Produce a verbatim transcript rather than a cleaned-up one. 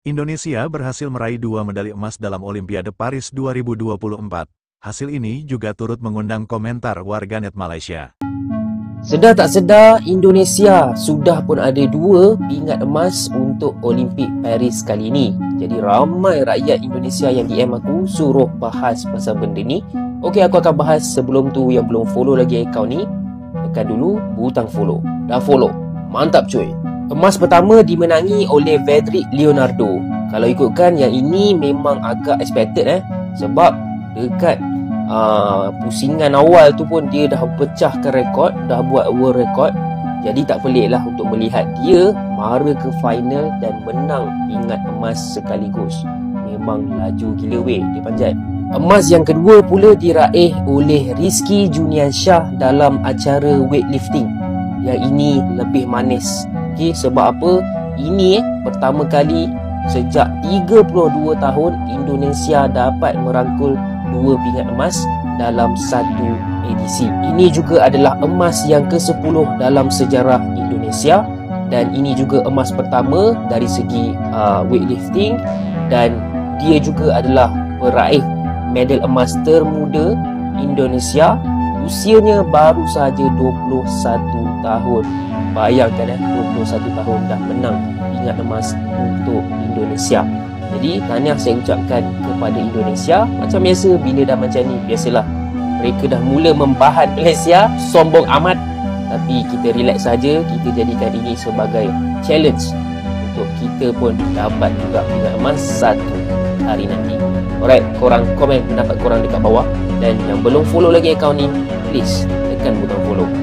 Indonesia berhasil meraih dua medali emas dalam Olimpiade Paris dua ribu dua puluh empat. Hasil ini juga turut mengundang komentar warganet Malaysia. Sedar tak sedar, Indonesia sudah pun ada dua pingat emas untuk Olimpik Paris kali ini. Jadi ramai rakyat Indonesia yang D M aku suruh bahas pasal benda ni. Okey, aku akan bahas. Sebelum tu, yang belum follow lagi akaun ni, tekan dulu butang follow. Dah follow, mantap cuy. Emas pertama dimenangi oleh Frederick Leonardo. Kalau ikutkan, yang ini memang agak expected eh. Sebab dekat uh, pusingan awal tu pun dia dah pecahkan rekod, dah buat world record. Jadi tak pelik lah untuk melihat dia mara ke final dan menang pingat emas sekaligus. Memang laju gila weh, dia panjat. Emas yang kedua pula diraih oleh Rizky Juniansyah dalam acara weightlifting. Yang ini lebih manis. Okay, sebab apa? Ini eh, pertama kali sejak tiga puluh dua tahun Indonesia dapat merangkul dua pingat emas dalam satu edisi. Ini juga adalah emas yang ke sepuluh dalam sejarah Indonesia, dan ini juga emas pertama dari segi uh, weightlifting, dan dia juga adalah peraih medal emas termuda Indonesia. Usianya baru sahaja dua puluh satu tahun. Bayangkan eh, dua puluh satu tahun dah menang pingat emas untuk Indonesia. Jadi tahniah saya ucapkan kepada Indonesia. Macam biasa, bila dah macam ni, biasalah mereka dah mula membahan Malaysia, sombong amat. Tapi kita relax saja, kita jadikan ini sebagai challenge untuk kita pun dapat juga pingat emas satu hari nanti. Alright, korang komen pendapat korang dekat bawah. Dan yang belum follow lagi akaun ni, please tekan butang follow.